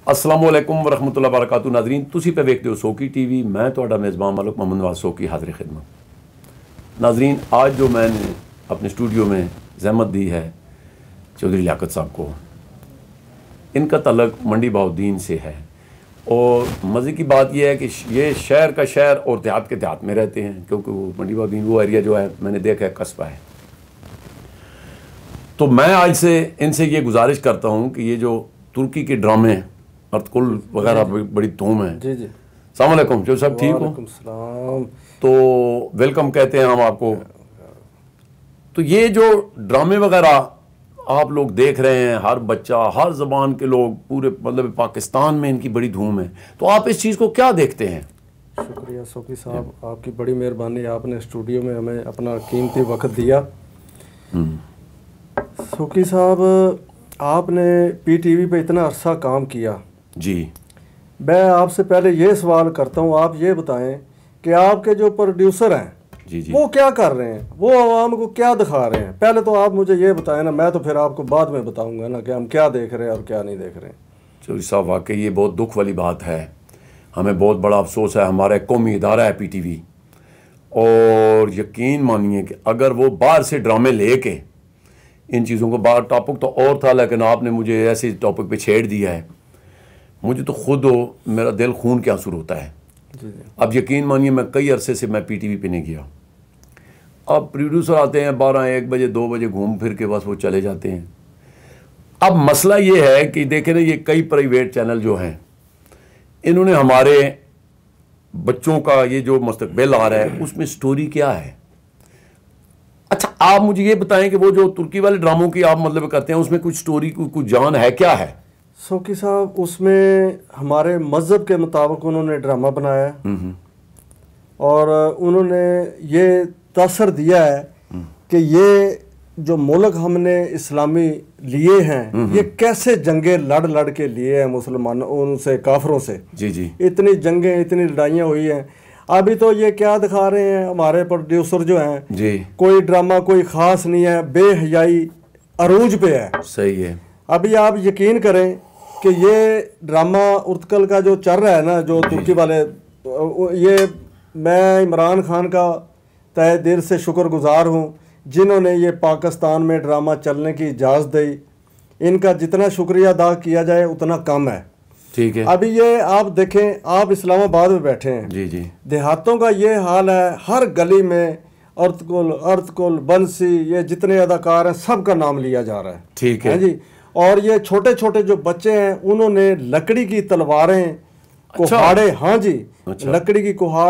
अस्सलाम वालेकुम वरहमतुल्लाहि वबरकातुहू। नाज़रीन तुसी पे वेखते हो सोकी टीवी। मैं तुहाडा मेज़बान मालक मोहम्मद नवाज सोकी हाज़िर खिदमत। नाज़रीन आज जो मैंने अपने स्टूडियो में ज़हमत दी है चौधरी लियाकत साहब को, इनका तल्लुक़ मंडी बहाउद्दीन से है और मज़े की बात यह है कि ये शहर का शहर और देहात के देहात में रहते हैं, क्योंकि वो मंडी बहाउद्दीन वो एरिया जो है मैंने देखा है कस्बा है। तो मैं आज से इनसे ये गुजारिश करता हूँ कि ये जो तुर्की के ड्रामे अर्तकुल वगैरह बड़ी धूम है। जी जी। अस्सलाम वालेकुम जो सब ठीक हो? सलाम। तो वेलकम कहते हैं हम आपको। तो ये जो ड्रामे वगैरह आप लोग देख रहे हैं, हर बच्चा हर ज़बान के लोग पूरे मतलब पाकिस्तान में इनकी बड़ी धूम है, तो आप इस चीज़ को क्या देखते हैं? शुक्रिया सोकी साहब, आपकी बड़ी मेहरबानी, आपने स्टूडियो में हमें अपना कीमती वक्त दिया। सोकी साहब, आपने पीटीवी पे इतना अरसा काम किया जी। मैं आपसे पहले ये सवाल करता हूँ, आप ये बताएं कि आपके जो प्रोड्यूसर हैं जी जी वो क्या कर रहे हैं, वो आवाम को क्या दिखा रहे हैं? पहले तो आप मुझे ये बताएं ना, मैं तो फिर आपको बाद में बताऊंगा ना कि हम क्या देख रहे हैं और क्या नहीं देख रहे हैं। चौधरी साहब वाकई ये बहुत दुख वाली बात है, हमें बहुत बड़ा अफसोस है। हमारा एक कौमी इदारा है पीटीवी, और यकीन मानिए कि अगर वो बाहर से ड्रामे लेके इन चीज़ों को, बाहर टॉपिक तो और था लेकिन आपने मुझे ऐसे टॉपिक पे छेड़ दिया है, मुझे तो खुद मेरा दिल खून के आंसू होता है। जी जी। अब यकीन मानिए मैं कई अरसे से मैं पीटीवी पे नहीं गया। अब प्रोड्यूसर आते हैं 12-1 बजे 2 बजे घूम फिर के बस वो चले जाते हैं। अब मसला ये है कि देखें ना, ये कई प्राइवेट चैनल जो हैं इन्होंने हमारे बच्चों का ये जो मुस्तकबिल आ रहा है उसमें स्टोरी क्या है? अच्छा आप मुझे ये बताएं कि वो जो तुर्की वाले ड्रामों की आप मतलब करते हैं उसमें कुछ स्टोरी कुछ जान है, क्या है? सोकी साहब, उसमें हमारे मज़हब के मुताबिक उन्होंने ड्रामा बनाया और उन्होंने ये तासर दिया है कि ये जो मुल्क हमने इस्लामी लिए हैं ये कैसे जंगे लड़ लड़ के लिए हैं मुसलमानों उनसे, काफरों से। जी जी। इतनी जंगें, इतनी लड़ाइयाँ हुई हैं। अभी तो ये क्या दिखा रहे हैं हमारे प्रोड्यूसर जो हैं जी, कोई ड्रामा कोई ख़ास नहीं है, बेहयाई अरूज पे है। सही है। अभी आप यकीन करें कि ये ड्रामा उर्तकल का जो चल रहा है ना, जो तुर्की वाले, ये मैं इमरान खान का तहे दिल से शुक्रगुजार हूँ जिन्होंने ये पाकिस्तान में ड्रामा चलने की इजाज़त दी। इनका जितना शुक्रिया अदा किया जाए उतना कम है। ठीक है। अभी ये आप देखें, आप इस्लामाबाद में बैठे हैं जी जी, देहातों का ये हाल है, हर गली में अर्तकुल बंसी, ये जितने अदाकार हैं सबका नाम लिया जा रहा है। ठीक है जी। और ये छोटे छोटे जो बच्चे हैं उन्होंने लकड़ी की तलवारें, कुहाड़े, हाँ जी, लकड़ी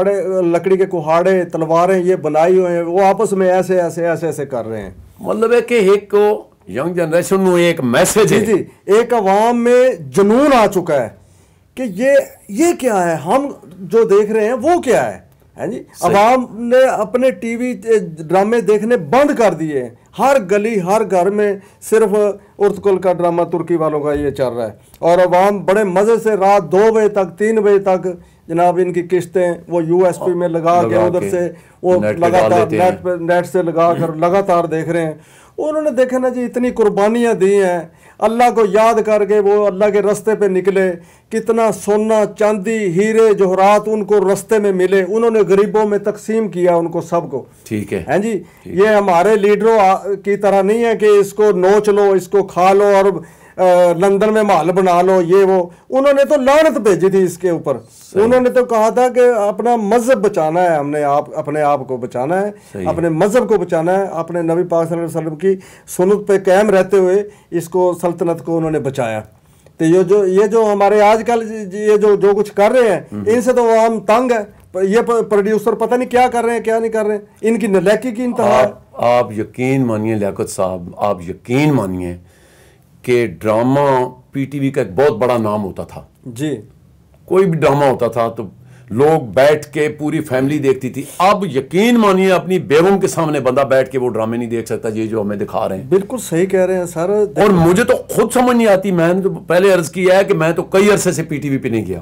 के कुहाड़े तलवारें ये बनाई हुए हैं, वो आपस में ऐसे ऐसे ऐसे ऐसे कर रहे हैं। मतलब है कि एक यंग जनरेशन में एक मैसेज है जी, एक अवाम में जुनून आ चुका है कि ये क्या है, हम जो देख रहे हैं वो क्या है जी। अवाम ने अपने टीवी ड्रामे देखने बंद कर दिए। हर गली हर घर में सिर्फ उर्तकुल का ड्रामा तुर्की वालों का ये चल रहा है और अवाम बड़े मज़े से रात 2 बजे तक 3 बजे तक जनाब इनकी किस्तें वो यूएसपी में लगा के उधर से वो लगातार नेट से लगा कर लगातार देख रहे हैं। उन्होंने देखे ना जी, इतनी कुर्बानियाँ दी हैं, अल्लाह को याद करके वो अल्लाह के रास्ते पे निकले, कितना सोना चांदी हीरे जवाहरात उनको रास्ते में मिले, उन्होंने गरीबों में तकसीम किया उनको सबको। ठीक है हैं जी। ये हमारे लीडरों की तरह नहीं है कि इसको नोच लो, इसको खा लो और लंदन में महल बना लो, ये वो। उन्होंने तो लानत भेजी थी इसके ऊपर। उन्होंने तो कहा था कि अपना मजहब बचाना है, हमने अपने आप को बचाना है, अपने मजहब को बचाना है, अपने नबी पाक सल्लल्लाहु अलैहि वसल्लम की सुन्नत पे कायम रहते हुए इसको सल्तनत को उन्होंने बचाया। तो ये जो हमारे आजकल ये जो कुछ कर रहे हैं इनसे तो हम तंग है। ये प्रोड्यूसर पता नहीं क्या कर रहे हैं क्या नहीं कर रहे हैं, इनकी नलायकी की इंतहा। आप यकीन मानिए लियाकत साहब, आप यकीन मानिए कि ड्रामा पीटीवी का एक बहुत बड़ा नाम होता था जी। कोई भी ड्रामा होता था तो लोग बैठ के पूरी फैमिली देखती थी। अब यकीन मानिए अपनी बेगम के सामने बंदा बैठ के वो ड्रामे नहीं देख सकता, ये जो हमें दिखा रहे हैं। बिल्कुल सही कह रहे हैं सर। और मुझे तो खुद समझ नहीं आती, मैंने तो पहले अर्ज किया है कि मैं तो कई अरसे से पीटीवी पे नहीं गया।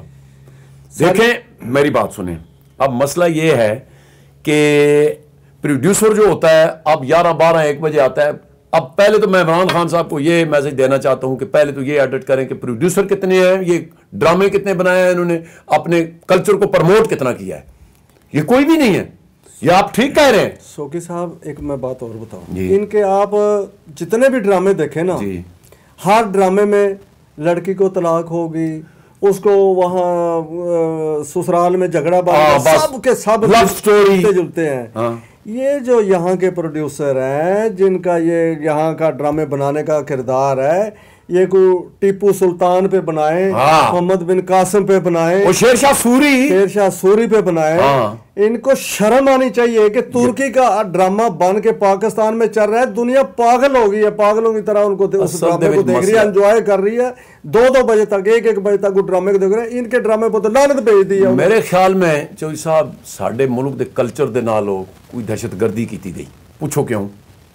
देखें मेरी बात सुने, अब मसला ये है कि प्रोड्यूसर जो होता है अब 11-12-1 बजे आता है, अब पहले तो मैं इमरान खान साहब को ये मैसेज देना चाहता हूं कि पहले तो ये एडिट करें कि प्रोड्यूसर कितने हैं, ये ड्रामे कितने बनाए हैं इन्होंने, अपने कल्चर को प्रमोट कितना किया है, ये कोई भी नहीं है। ये आप ठीक कह रहे हैं शौकी साहब। एक मैं बात और बताऊं, इनके आप जितने भी ड्रामे देखे ना, हर ड्रामे में लड़की को तलाक होगी, उसको वहाँ ससुराल में झगड़ा सब के सब लव स्टोरी जुलते हैं। ये जो यहाँ के प्रोड्यूसर हैं जिनका ये यहाँ का ड्रामे बनाने का किरदार है, ये को टीपू सुल्तान पे बनाए, मोहम्मद बिन कासिम पे बनाए, शेरशाह सूरी पे बनाए, इनको शर्म आनी चाहिए कि तुर्की का ड्रामा बन के पाकिस्तान में चल रहा है। दुनिया पागल हो गई है, पागलों की तरह उनको उस ड्रामे को देख रही है, एंजॉय कर रही है। 2-2 बजे तक, 1-1 बजे तक वो ड्रामे को देख रहे हैं। इनके ड्रामे पर तो लानत भेज दी है। मेरे ख्याल में चौधरी साहब साडे मुल्क दे कल्चर दे नाल कोई दहशतगर्दी की गई। पूछो क्यों?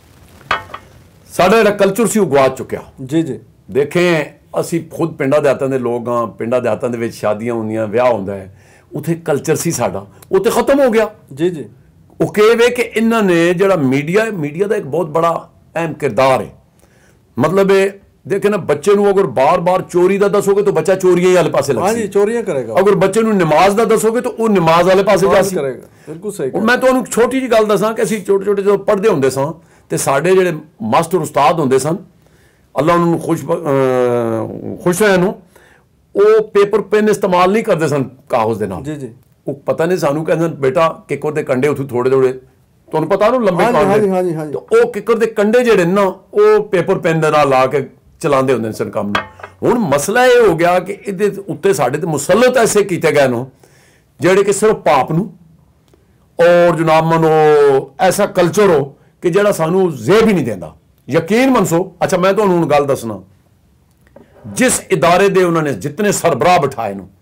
साडा जिहड़ा कल्चर सी गवा चुक्या। जी जी। देखें असी खुद पिंडा देहातां दे लोग हाँ, पिंडा देहातां दे विच शादियां होंदियां, विआह होंदा है, उत्थे कल्चर सी साडा, वो तो खत्म हो गया। जी जी। वो कहे कि इन्हां ने जिहड़ा मीडिया दा एक बहुत बड़ा अहम किरदार है। मतलब देखे ना, बच्चे नूं अगर बार बार चोरी दा दसोगे तो बच्चा चोरी वाले पासे लगसी। हाँ जी, चोरियां करेगा। अगर बच्चे नूं नमाज दा दसोगे तो वो नमाज वाले पासे जासी करेगा। बिल्कुल सही। मैं तुहानूं छोटी जी गल दसां कि असीं छोटे छोटे जो पढ़दे हुंदे सां ते साडे जिहड़े मास्टर उस्ताद हुंदे सन, अल्लाह उन्होंने खुश रहन, वो पेपर पेन इस्तेमाल नहीं करते सन कागज के नाल। जी जी। वो पता नहीं सानू कहते बेटा किकर दे कंडे उथों थोड़े थोड़े तुहानूं पता ना लंबे कागज, तो वो किकर दे कंडे जिहड़े ना वो पेपर पेन दे नाल ला के चलाते होंदे सन काम नूं। हुण मसला ये हो गया कि इहदे उत्ते साडे ते मुसलत ऐसे कीते गए न जिहड़े कि सिर्फ पाप नूं और जनाब मनो ऐसा कल्चर हो कि जिहड़ा सानू जेब ही नहीं देंदा। यकीन मनसो। अच्छा मैं तो हुण गल दसना, जिस इदारे दे उन्होंने जितने सरबराह बिठाए नो,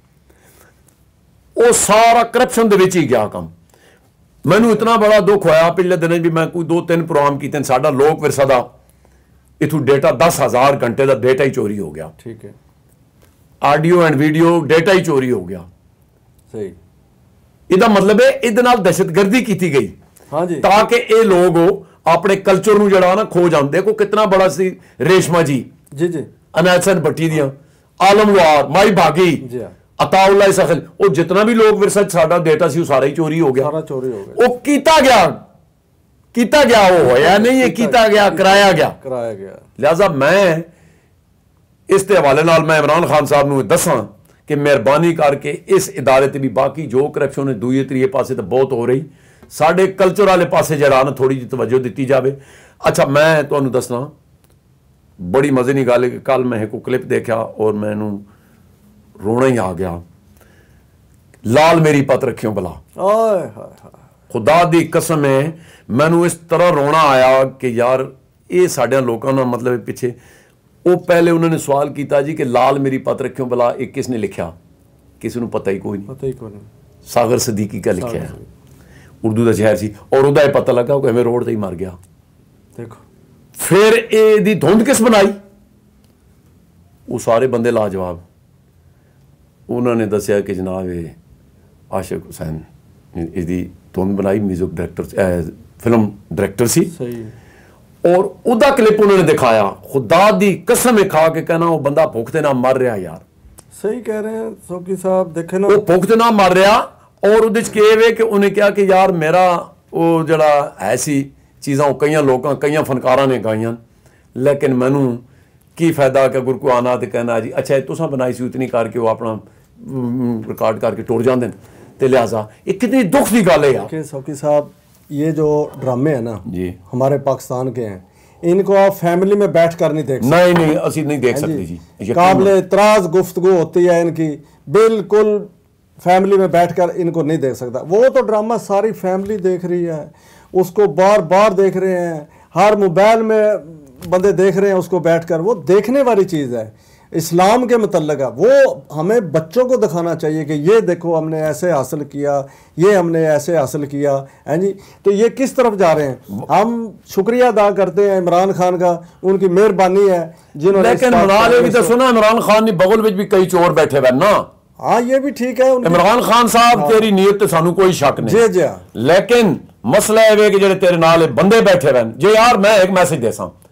वो सारा करप्शन दे विच ही गया काम। मैनू इतना बड़ा दुख होया पिछले दिनों भी, मैं कोई 2-3 प्रोग्राम किए, साडा लोक विरसा दा इथों डेटा 10,000 घंटे का डेटा ही चोरी हो गया। ठीक है। ऑडियो एंड वीडियो डेटा ही चोरी हो गया। सही। इहदा मतलब है इहदे नाल दहशतगर्दी की गई। हाँ जी। ताकि ये लोग अपने कल्चर नूं जिहड़ा ना खो जान। देखो कितना बड़ा सी रेशमा जी, जी जी, अनैसन भट्टी दियां, आलमवार, माई भागी, अताउल्ला इसखल, वो जितना भी लोग विरसा साडा डेटा सी सारा ही चोरी हो गया। सारा चोरी हो गया। वो कीता गया वो होया नहीं, ये कीता गया, कराया गया। लिहाजा मैं इस ते हवाले नाल मैं इमरान खान साहब नूं दसां कि मेहरबानी करके इस इदारे ते भी बाकी जो करप्शन है दूए त्रीए पासे तो बहुत हो रही, साढ़े कल्चर वाले पासे जरा ना थोड़ी जी तवज्जो दी जाए। अच्छा मैं तुहानूं दसना बड़ी मजे की गल है कि कल मैं एक क्लिप देखा और मैनू रोना ही आ गया। लाल मेरी पत रखियो भला, खुदा दी कसम है मैनू इस तरह रोना आया कि यार ये साढ़े लोगों ना मतलब पिछे वो पहले उन्होंने सवाल किया जी कि लाल मेरी पत रखियो भला ये किसने लिखा, किसी को पता ही कोई नहीं। सागर सदीकी का लिखा है, उर्दू का शहर सी, और उदा पता लगा वो हमें रोड से ही मर गया। देखो फिर ये धुंध किस बनाई, वो सारे बंदे लाजवाब। उन्होंने दसिया कि जनाब ये आशिक हुसैन इसकी धुंध बनाई, म्यूजिक डायरेक्टर फिल्म डायरेक्टर सी, और उदा क्लिप उन्होंने दिखाया। खुदा दी कसम खा के कहना वो बंदा भुखते ना मर रहा यार। सही कह रहे हैं सौकी साहब, देखे ना वो भुखते ना मर रहा। और उन्हें कि उन्हें क्या कि यार मेरा वो जड़ा ऐसी चीज़ां कई लोगों कई फनकारा ने गाइया, लेकिन मैनू की फायदा कि गुरु को आना तो कहना जी अच्छा तुसा बनाई सी इतनी करके वो अपना रिकॉर्ड करके टुर जाते हैं। तो लिहाजा ये कितनी दुख की गल है यार। सौकी साहब ये जो ड्रामे है ना जी हमारे हमारे पाकिस्तान के हैं, इनको आप फैमिली में बैठ कर नहीं देख सकते। नहीं असी नहीं देख सकते जी। काबिल इतराज गुफ्तगू होती है इनकी, बिल्कुल फैमिली में बैठकर इनको नहीं देख सकता। वो तो ड्रामा सारी फैमिली देख रही है, उसको बार बार देख रहे हैं, हर मोबाइल में बंदे देख रहे हैं उसको बैठकर। वो देखने वाली चीज़ है, इस्लाम के मुतल्लिक़ है। वो हमें बच्चों को दिखाना चाहिए कि ये देखो हमने ऐसे हासिल किया, ये हमने ऐसे हासिल किया है जी। तो ये किस तरफ जा रहे हैं? हम शुक्रिया अदा करते हैं इमरान खान का, उनकी मेहरबानी है जिन्होंने। लेकिन भी तो सुना इमरान खान ने बगल में भी कई चोर बैठे हुए ना। हाँ ये भी ठीक है। इमरान खान साहब तेरी नीयत सानू कोई शक नहीं, जी जी, लेकिन मसला है कि जेडे तेरे नाल बंदे बैठे हुए जे यार मैं एक मैसेज देसा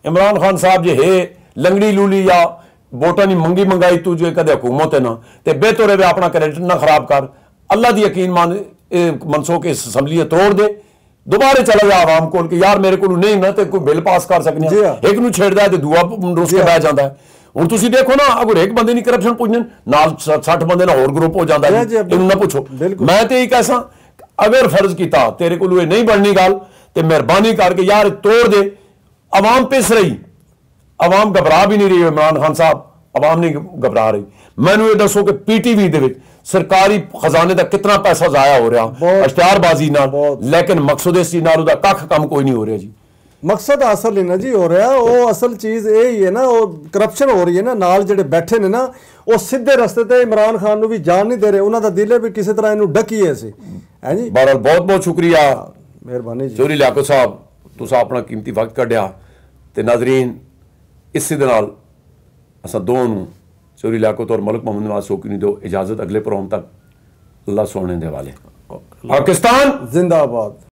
इमरान खान साहब जे है लंगड़ी लूली या वोटा नहीं मंगी मंगाई तू जो कदे हुकूमत है ना ते बेहतर है अपना कैरेक्टर ना खराब कर, अल्लाह की यकीन मान मनसो के असम्बली तोड़ दे, दोबारा चला जा आवाम को कि यार मेरे को नहीं ना तो कोई बिल पास कर सकने, एक नूं छेड़दा है ते दूआ रुस के बह जाता है। हुण तुसीं देखो ना, अगर एक बंदे नहीं करप्शन पुछन नाल 60 बंदे ना होर ग्रुप हो जाता है, इन्हूं ना पूछो। मैं तो यही कैसा अगर फर्ज किया तेरे को नहीं बननी गल तो मेहरबानी करके यार तोड़ दे, अवाम पिस रही, अवाम घबरा भी नहीं रही। इमरान खान साहब अवाम नहीं घबरा रही। मैनू ये दसो कि पीटीवी दे विच सरकारी खजाने का कितना पैसा जाया हो रहा इश्तिहारबाजी नाल, लेकिन मकसद इस चीज नाल उहदा कख काम कोई नहीं हो रहा जी। मकसद हासिल नहीं ना जी हो रहा, वो असल चीज़ यही है ना, वो करप्शन हो रही है ना, नाल जेडे बैठे ने ना वो सीधे रस्ते ते इमरान खान नूं भी जान नहीं दे रहे, उन्होंने दिल भी किसी तरह इनू डकीए असीं है जी। बहरहाल बहुत बहुत शुक्रिया, मेहरबानी जी। चौधरी लियाकत साहब, तुसां अपना कीमती वक्त कढ़िया ते नाजरीन इसी दे नाल असां दोवां नूं चौधरी लियाकत और मलिक मोहम्मद नवाज सोकी नूं दो इजाजत, अगले प्रोग्राम तक अल्लाह सोने दे हवाले। पाकिस्तान जिंदाबाद।